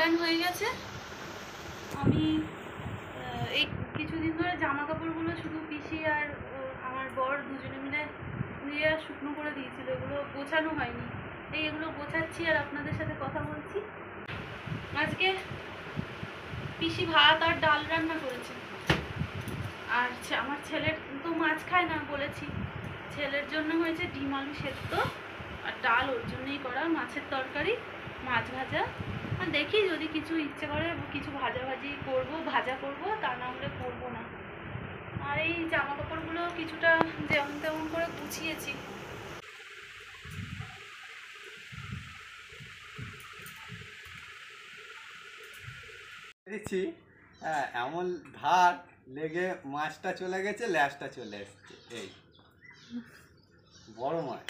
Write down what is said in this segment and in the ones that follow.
টান হয়ে গেছে। আমি এই কিছুদিন ধরে জামা কাপড়গুলো শুধু পিসি আর আমার বর দুজনে মিলে ধুয়ে আর শুকনো করে দিয়েছিল, এগুলো গোছানো হয়নি। এগুলো গোছাচ্ছি আর আপনাদের সাথে কথা বলছি। আজকে পিসি ভাত আর ডাল রান্না করেছে, আর আমার ছেলের তো মাছ খায় না বলেছি, ছেলের জন্য হয়েছে ডিম আলু সেদ্ধ আর ডাল ওর জন্যই করা, মাছের তরকারি, মাছ ভাজা। আর দেখি যদি কিছু ইচ্ছে করে কিছু ভাজাভাজি করবো, ভাজা করবো, তা না হলে করবো না। আর এই জামা কাপড়গুলো কিছুটা যেমন তেমন করে গুছিয়েছি। দিচ্ছি এমন ধার লেগে মাছটা চলে গেছে, ল্যাসটা চলে এসছে। এই বড় মাছ।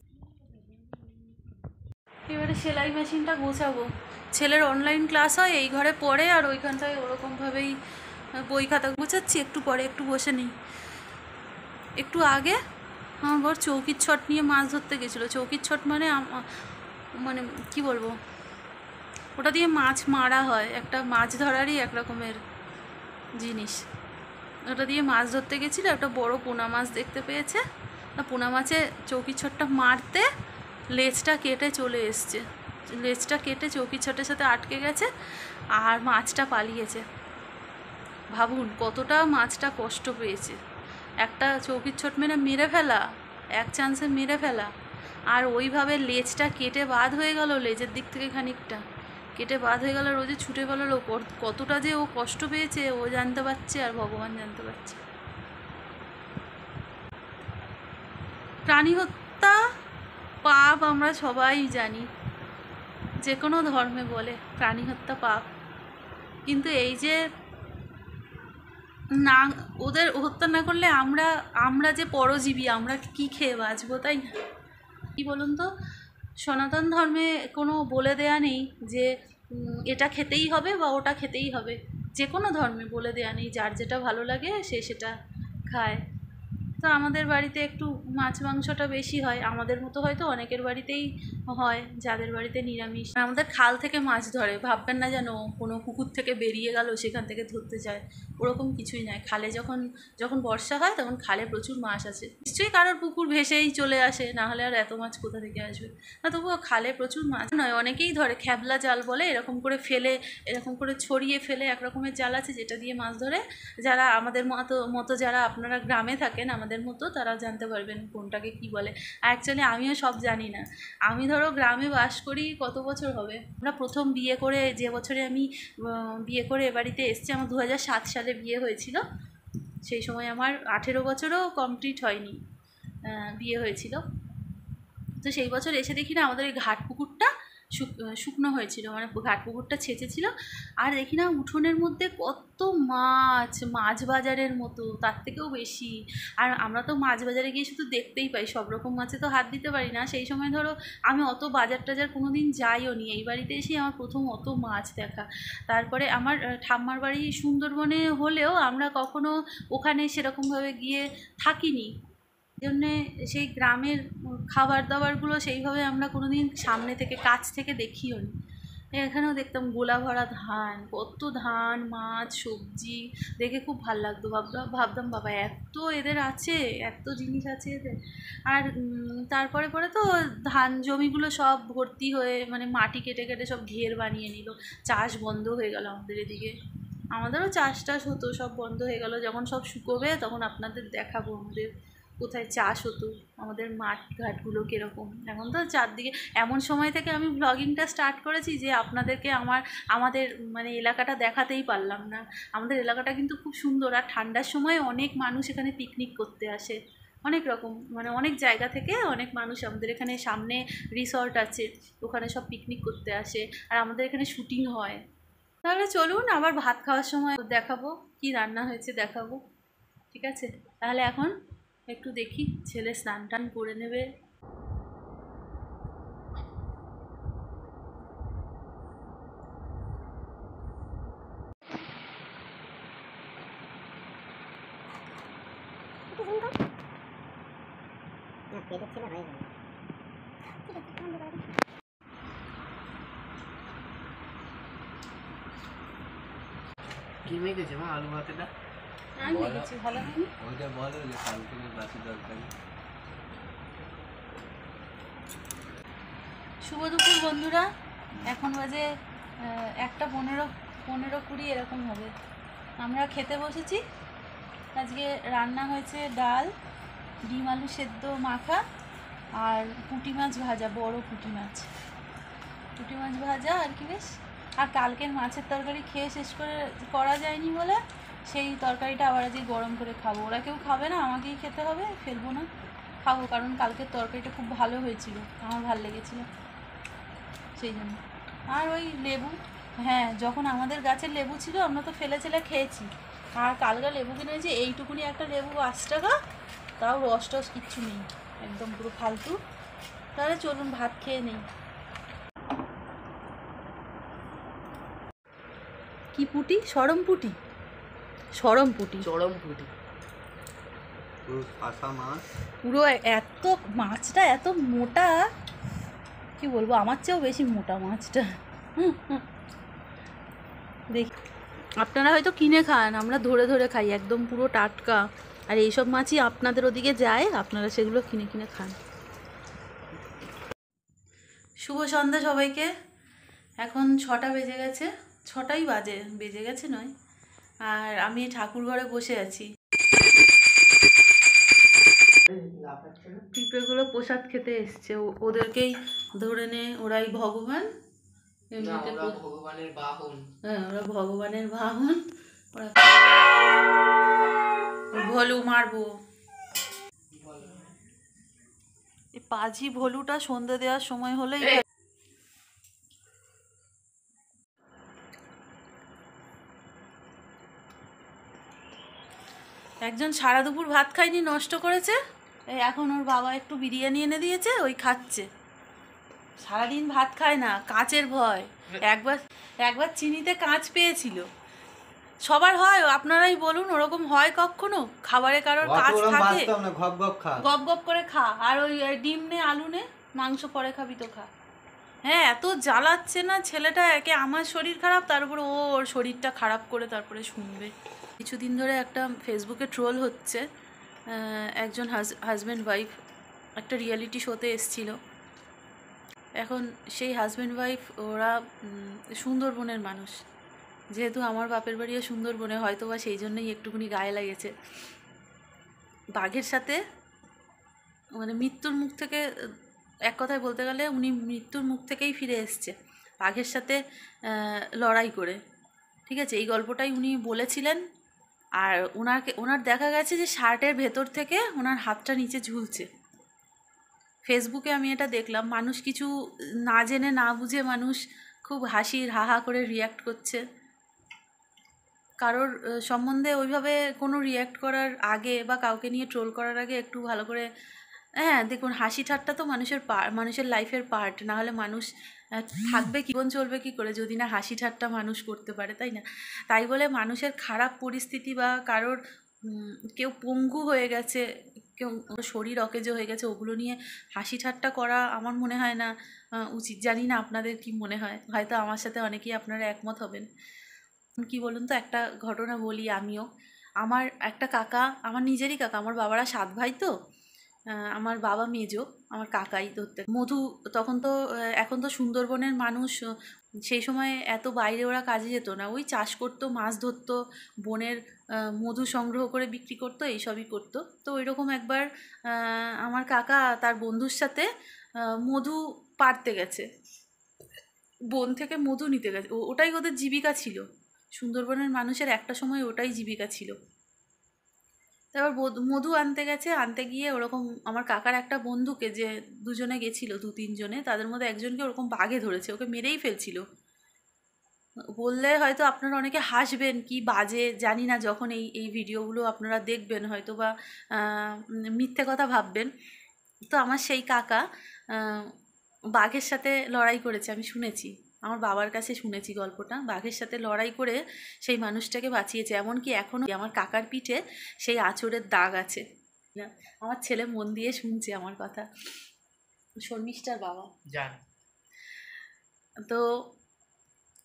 এবারে সেলাই মেশিনটা গোছাবো। ছেলের অনলাইন ক্লাস হয়, এই ঘরে পড়ে, আর ওইখানটায় ওরকমভাবেই বই খাতা গোছাচ্ছি। একটু পরে একটু বসে নিই। একটু আগে আমার বর চৌকির ছট নিয়ে মাছ ধরতে গেছিলো। চৌকির ছট মানে মানে কি বলবো, ওটা দিয়ে মাছ মারা হয়, একটা মাছ ধরারই এক রকমের জিনিস। ওটা দিয়ে মাছ ধরতে গেছিলো, একটা বড় পোনা মাছ দেখতে পেয়েছে। পোনা মাছে চৌকির ছটটা মারতে লেজটা কেটে চলে এসছে, লেজটা কেটে চৌকির ছটের সাথে আটকে গেছে, আর মাছটা পালিয়েছে। ভাবুন কতটা মাছটা কষ্ট পেয়েছে। একটা চৌকির ছট মেরে ফেলা, এক চান্সে মেরে ফেলা, আর ওইভাবে লেজটা কেটে বাদ হয়ে গেল, লেজের দিক থেকে খানিকটা কেটে বাদ হয়ে গেল, রোজে ছুটে গেল। কতটা যে ও কষ্ট পেয়েছে ও জানতে পারছে, আর ভগবান জানতে পারছে। প্রাণী হত্যা পাপ আমরা সবাই জানি, যে কোনো ধর্মে বলে প্রাণী হত্যা পাপ। কিন্তু এই যে না, ওদের হত্যা না করলে আমরা যে পরজীবী, আমরা কি খেয়ে বাঁচবো, তাই না? কি বলুন তো, সনাতন ধর্মে কোনো বলে দেয়া নেই যে এটা খেতেই হবে বা ওটা খেতেই হবে। যে কোনো ধর্মে বলে দেয়া নেই, যার যেটা ভালো লাগে সে সেটা খায়। তো আমাদের বাড়িতে একটু মাছ মাংসটা বেশি হয়, আমাদের মতো হয়তো অনেকের বাড়িতেই হয় যাদের বাড়িতে নিরামিষ। আমাদের খাল থেকে মাছ ধরে, ভাববেন না যেন কোনো পুকুর থেকে বেরিয়ে গেল সেখান থেকে ধরতে যায়, ওরকম কিছুই নয়। খালে যখন বর্ষা হয় তখন খালে প্রচুর মাছ আছে। নিশ্চয়ই কারোর পুকুর ভেসেই চলে আসে, না হলে আর এত মাছ কোথা থেকে আসবে না। তবুও খালে প্রচুর মাছ নয়, অনেকেই ধরে খ্যাবলা জাল বলে, এরকম করে ফেলে, এরকম করে ছড়িয়ে ফেলে, এক রকমের জাল আছে যেটা দিয়ে মাছ ধরে। যারা আমাদের মতো যারা আপনারা গ্রামে থাকেন আমাদের মতো, তারা জানতে পারবেন কোনটাকে কি বলে। অ্যাকচুয়ালি আমিও সব জানি না। আমি ধরো গ্রামে বাস করি কত বছর হবে, আমরা প্রথম বিয়ে করে, যে বছরে আমি বিয়ে করে এ বাড়িতে এসেছি, আমার 2007 সালে বিয়ে হয়েছিল। সেই সময় আমার 18 বছরও কমপ্লিট হয়নি, বিয়ে হয়েছিল। তো সেই বছর এসে দেখি না আমাদের এই ঘাট পুকুরটা শুকনো হয়েছিল, মানে ঘাট পুকুরটা ছেঁচেছিল, আর দেখি না উঠোনের মধ্যে কত মাছ বাজারের মতো, তার থেকেও বেশি। আর আমরা তো মাছ বাজারে গিয়ে শুধু দেখতেই পাই, সব রকম মাছে তো হাত দিতে পারি না। সেই সময় ধরো আমি অত বাজার টাজার কোনো দিন যাইও নি, এই বাড়িতে এসে আমার প্রথম অত মাছ দেখা। তারপরে আমার ঠাম্মার বাড়ি সুন্দরবনে হলেও আমরা কখনো ওখানে সেরকমভাবে গিয়ে থাকিনি, জন্যে সেই গ্রামের খাবার দাবারগুলো সেইভাবে আমরা কোনো দিন সামনে থেকে কাছ থেকে দেখিও নি। এখানেও দেখতাম গোলা ভরা ধান, কত ধান, মাছ, সবজি, দেখে খুব ভাল লাগতো। ভাবতাম বাবা এত এদের আছে, এত জিনিস আছে এদের। আর তারপরে তো ধান জমিগুলো সব ভর্তি হয়ে, মানে মাটি কেটে কেটে সব ঘের বানিয়ে নিল, চাষ বন্ধ হয়ে গেল আমাদের এদিকে। আমাদেরও চাষ হতো, সব বন্ধ হয়ে গেল। যখন সব শুকোবে তখন আপনাদের দেখাবো আমাদের কোথায় চাষ হতো, আমাদের মাঠ ঘাটগুলো কীরকম। এখন তো চারদিকে, এমন সময় থেকে আমি ব্লগিংটা স্টার্ট করেছি যে আপনাদেরকে আমাদের মানে এলাকাটা দেখাতেই পারলাম না। আমাদের এলাকাটা কিন্তু খুব সুন্দর, আর ঠান্ডার সময় অনেক মানুষ এখানে পিকনিক করতে আসে, অনেক রকম, মানে অনেক জায়গা থেকে অনেক মানুষ আমাদের এখানে। সামনে রিসর্ট আছে, ওখানে সব পিকনিক করতে আসে, আর আমাদের এখানে শুটিং হয়। তাহলে চলুন আবার ভাত খাওয়ার সময় দেখাবো কি রান্না হয়েছে, দেখাবো। ঠিক আছে, তাহলে এখন একটু দেখি, ছেলে স্নান টান করে নেবে। কি মেখেছে মা আলু ভাতেটা? আমি দেখেছি ভালো হয়নি। ওইটা বলো যে কালকে বাসি দরকারি। শুভ দুপুর বন্ধুরা, এখন বাজে 1:15-15:20 এরকম হবে। আমরা খেতে বসেছি। আজকে রান্না হয়েছে ডাল, ডিম আলু সেদ্ধ মাখা আর পুঁটি মাছ ভাজা, বড় পুঁটি মাছ ভাজা আর কি বেশ। আর কালকের মাছের তরকারি খেয়ে শেষ করা যায়নি বলে সেই তরকারিটা আবার আজকে গরম করে খাবো। ওরা কেউ খাবে না, আমাকেই খেতে হবে, ফেলবো না, খাবো, কারণ কালকের তরকারিটা খুব ভালো হয়েছিল, আমার ভালো লেগেছিলো সেই জন্য। আর ওই লেবু, হ্যাঁ, যখন আমাদের গাছের লেবু ছিল আমরা তো ফেলে খেয়েছি। আর কালকে লেবু কিনেছি এইটুকুনি একটা লেবু 5 টাকা, তাও রস টস কিচ্ছু নেই, একদম পুরো ফালতু। তাহলে চলুন ভাত খেয়ে নেই। কি পুটি? সরম পুটি। চরম ফুটি। পুরো কাঁচা মাছ। পুরো এত মাছটা এত মোটা, কি বলবো, আমার চেয়েও বেশি মোটা মাছটা। দেখি, আপনারা হয়তো কিনে খান, আমরা ধরে ধরে খাই, একদম পুরো টাটকা। আর এইসব মাছই আপনাদের ওদিকে যায়, আপনারা সেগুলো কিনে কিনে খান। শুভ সন্ধ্যা সবাইকে। এখন 6টা বেজে গেছে, 6টাই বেজে গেছে নয়। আর আমি ঠাকুর ঘরে বসে আছি। পিঁপড়েগুলো প্রসাদ খেতে এসছে, ওদেরকেই ধরে নে, ওরাই ভগবান। এমনিতে ভগবানের বাহন। হ্যাঁ, ওরা ভগবানের বাহন। ওরা ভলু মারবো। এই পাজি ভলুটা সন্ধে দেওয়ার সময় হলেই একজন সারা দুপুর ভাত খায়নি, নষ্ট করেছে। এই এখন ওর বাবা একটু বিরিয়ানি এনে দিয়েছে, ওই খাচ্ছে। সারাদিন ভাত খায় না, কাঁচের ভয়। একবার চিনিতে কাঁচ পেয়েছিল। সবার হয়, আপনারাই বলুন, ওরকম হয় কখনো? খাবারে কারোর কাঁচ থাকে? গপ গপ করে খা। আর ওই ডিম নে, আলু নে, মাংস পরে খাবি তো খা। হ্যাঁ, এত জ্বালাচ্ছে না ছেলেটা, একে আমার শরীর খারাপ, তার উপরে ওর শরীরটা খারাপ করে তারপরে শুনবে। কিছুদিন ধরে একটা ফেসবুকে ট্রোল হচ্ছে, একজন হাজব্যান্ড ওয়াইফ একটা রিয়েলিটি শোতে এসছিল। এখন সেই হাজব্যান্ড ওয়াইফ ওরা সুন্দরবনের মানুষ। যেহেতু আমার বাপের বাড়িও সুন্দরবনে, হয়তো বা সেই জন্যই একটুখানি গায়ে লাগেছে। বাঘের সাথে মানে মৃত্যুর মুখ থেকে, এক কথায় বলতে গেলে উনি মৃত্যুর মুখ থেকেই ফিরে এসছে বাঘের সাথে লড়াই করে। ঠিক আছে, এই গল্পটাই উনি বলেছিলেন। আর ওনার দেখা গেছে যে শার্টের ভেতর থেকে ওনার হাতটা নিচে ঝুলছে। ফেসবুকে আমি এটা দেখলাম। মানুষ কিছু না জেনে না বুঝে মানুষ খুব হাসির হাহা করে রিয়্যাক্ট করছে। কারোর সম্বন্ধে ওইভাবে কোনো রিয়্যাক্ট করার আগে বা কাউকে নিয়ে ট্রোল করার আগে একটু ভালো করে, হ্যাঁ দেখুন, হাসি ঠাট্টা তো মানুষের লাইফের পার্ট, না হলে মানুষ থাকবে, জীবন চলবে কি করে যদি না হাসি ঠাট্টা মানুষ করতে পারে, তাই না? তাই বলে মানুষের খারাপ পরিস্থিতি বা কারোর কেউ পঙ্গু হয়ে গেছে, কেউ শরীর অকেজো হয়ে গেছে, ওগুলো নিয়ে হাসি ঠাট্টা করা আমার মনে হয় না উচিত। জানি না আপনাদের কি মনে হয়, হয়তো আমার সাথে অনেকেই আপনারা একমত হবেন। কি বলুন তো, একটা ঘটনা বলি আমিও। আমার একটা কাকা, আমার নিজেরই কাকা, আমার বাবারা 7 ভাই তো, আমার বাবা মেজো, আমার কাকাই ধরতে। মধু তখন তো, এখন তো সুন্দরবনের মানুষ, সেই সময় এত বাইরে ওরা কাজে যেত না, ওই চাষ করতো, মাছ ধরতো, বনের মধু সংগ্রহ করে বিক্রি করতো, এইসবই করতো। তো ওইরকম একবার আমার কাকা তার বন্ধুর সাথে মধু পাড়তে গেছে, বন থেকে মধু নিতে গেছে। ওটাই ওদের জীবিকা ছিল, সুন্দরবনের মানুষের একটা সময় ওটাই জীবিকা ছিল। তারপর মধু আনতে গিয়ে ওরকম আমার কাকার একটা বন্ধুকে, যে দুজনে গেছিলো, 2-3 জনে, তাদের মধ্যে একজনকে ওরকম বাঘে ধরেছে, ওকে মেরেই ফেলছিল। বললে হয়তো আপনারা অনেকে হাসবেন, কি বাজে জানি না, যখন এই ভিডিওগুলো আপনারা দেখবেন হয়তো বা মিথ্যে কথা ভাববেন। তো আমার সেই কাকা বাঘের সাথে লড়াই করেছে, আমি শুনেছি, আমার বাবার কাছে শুনেছি গল্পটা। বাঘের সাথে লড়াই করে সেই মানুষটাকে বাঁচিয়েছে। এমনকি এখনও আমার কাকার পিঠে সেই আঁচড়ের দাগ আছে। আমার ছেলে মন দিয়ে শুনছে আমার কথা, শর্মিষ্ঠার বাবা। জান। তো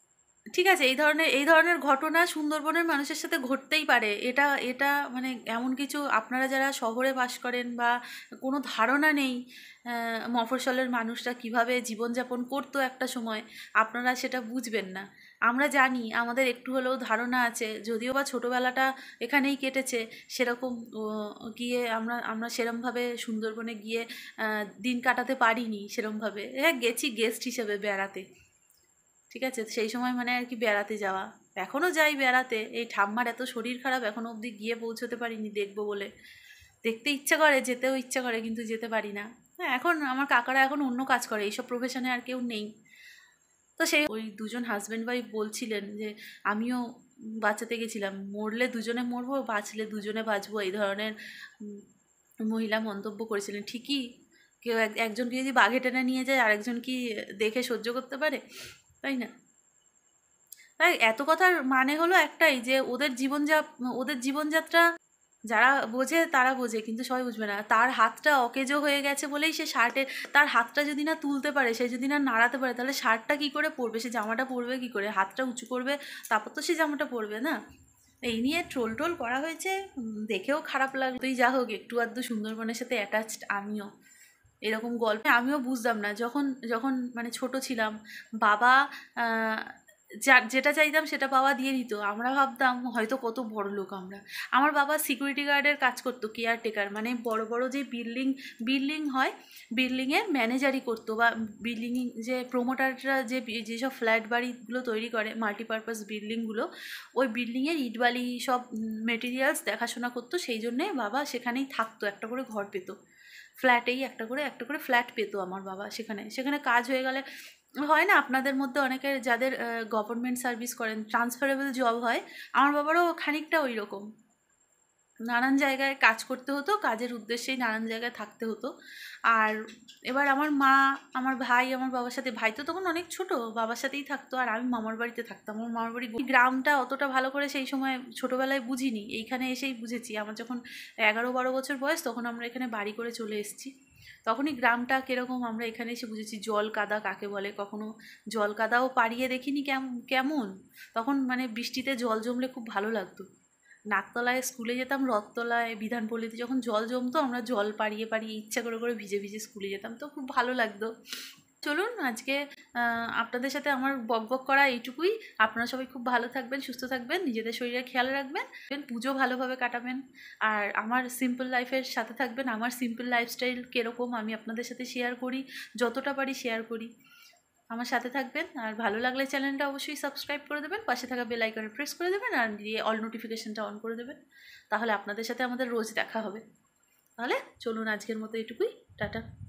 ঠিক আছে, এই ধরনের ঘটনা সুন্দরবনের মানুষের সাথে ঘটতেই পারে। এটা এটা মানে এমন কিছু, আপনারা যারা শহরে বাস করেন বা কোনো ধারণা নেই মফস্বলের মানুষরা কিভাবে জীবনযাপন করতো একটা সময়, আপনারা সেটা বুঝবেন না। আমরা জানি, আমাদের একটু হলেও ধারণা আছে, যদিও বা ছোটোবেলাটা এখানেই কেটেছে। সেরকম গিয়ে আমরা সেরমভাবে সুন্দরবনে গিয়ে দিন কাটাতে পারিনি সেরমভাবে। হ্যাঁ, গেছি গেস্ট হিসেবে বেড়াতে, ঠিক আছে, সেই সময় মানে আর কি বেড়াতে যাওয়া। এখনও যাই বেড়াতে, এই ঠাম্মার এত শরীর খারাপ, এখনও অবধি গিয়ে পৌঁছতে পারিনি দেখবো বলে। দেখতে ইচ্ছা করে, যেতেও ইচ্ছা করে, কিন্তু যেতে পারি না। হ্যাঁ, এখন আমার কাকারা এখন অন্য কাজ করে, এইসব প্রফেশনে আর কেউ নেই। তো সেই ওই দুজন হাজব্যান্ড ওয়াইফ বলছিলেন যে আমিও বাঁচাতে গেছিলাম, মরলে দুজনে মরবো, বাঁচলে দুজনে বাঁচবো, এই ধরনের মহিলা মন্তব্য করেছিলেন। ঠিকই, কেউ একজনকে যদি বাঘে টেনে নিয়ে যায়, আরেকজন কি দেখে সহ্য করতে পারে? তাই না? তাই এত কথার মানে হলো একটাই, যে ওদের জীবনযাত্রা যারা বোঝে তারা বোঝে, কিন্তু সবাই বুঝবে না। তার হাতটা অকেজো হয়ে গেছে বলেই সে তার হাতটা যদি না তুলতে পারে, সে যদি না নাড়াতে পারে, তাহলে শার্টটা কী করে পরবে, সে জামাটা পরবে কী করে? হাতটা উঁচু করবে, তারপর তো সে জামাটা পরবে না। এই নিয়ে ট্রোল করা হয়েছে, দেখেও খারাপ লাগলো। তুই যা হোক, একটু আধটু সুন্দরবনের সাথে অ্যাটাচড আমিও। এরকম গল্পে আমিও বুঝতাম না, যখন যখন মানে ছোট ছিলাম, বাবা যেটা চাইতাম সেটা বাবা দিয়ে দিত। আমরা ভাবতাম হয়তো কত বড় লোক আমরা। আমার বাবা সিকিউরিটি গার্ডের কাজ করতো, কেয়ারটেকার, মানে বড় বড় যে বিল্ডিং হয়, বিল্ডিংয়ের ম্যানেজারই করতো, বা বিল্ডিং যে প্রোমোটাররা যেসব ফ্ল্যাট বাড়িগুলো তৈরি করে, মাল্টিপারপাস বিল্ডিংগুলো, ওই বিল্ডিংয়ের ইটবালি সব মেটেরিয়ালস দেখাশোনা করতো। সেই জন্যে বাবা সেখানেই থাকতো, একটা করে ঘর পেতো, ফ্ল্যাটেই একটা করে ফ্ল্যাট পেতো আমার বাবা। সেখানে কাজ হয়ে গেলে, হয় না আপনাদের মধ্যে অনেকের যাদের গভর্নমেন্ট সার্ভিস করেন, ট্রান্সফারেবল জব হয়, আমার বাবারও খানিকটা ওই রকম। নানান জায়গায় কাজ করতে হতো, কাজের উদ্দেশ্যেই নানান জায়গায় থাকতে হতো। আর এবার আমার মা, আমার ভাই আমার বাবার সাথে, ভাই তো তখন অনেক ছোট, বাবার সাথেই থাকতো, আর আমি মামার বাড়িতে থাকতাম। আমার মামার বাড়ি গ্রামটা অতটা ভালো করে সেই সময় ছোটোবেলায় বুঝিনি, এইখানে এসেই বুঝেছি। আমার যখন 11-12 বছর বয়স, তখন আমরা এখানে বাড়ি করে চলে এসেছি। তখনই গ্রামটা কীরকম আমরা এখানে এসে বুঝেছি, জল কাদা কাকে বলে। কখনো জল কাদাও পাড়িয়ে দেখিনি কেমন। তখন মানে বৃষ্টিতে জল জমলে খুব ভালো লাগতো। নাকতলায় স্কুলে যেতাম, রথতলায়, বিধানপল্লীতে যখন জল জমতো, আমরা জল পাড়িয়ে ইচ্ছা করে ভিজে ভিজে স্কুলে যেতাম, তো খুব ভালো লাগতো। চলুন, আজকে আপনাদের সাথে আমার বকবক করা এইটুকুই। আপনারা সবাই খুব ভালো থাকবেন, সুস্থ থাকবেন, নিজেদের শরীরের খেয়াল রাখবেন, পুজো ভালোভাবে কাটাবেন, আর আমার সিম্পল লাইফের সাথে থাকবেন। আমার সিম্পল লাইফস্টাইল কীরকম আমি আপনাদের সাথে শেয়ার করি, যতটা পারি শেয়ার করি। আমার সাথে থাকবেন, আর ভালো লাগলে চ্যানেলটা অবশ্যই সাবস্ক্রাইব করে দেবেন, পাশে থাকা বেল আইকনে প্রেস করে দেবেন, আর দিয়ে অল নোটিফিকেশনটা অন করে দেবেন। তাহলে আপনাদের সাথে আমাদের রোজ দেখা হবে। তাহলে চলুন, আজকের মতো এটুকুই, টাটা।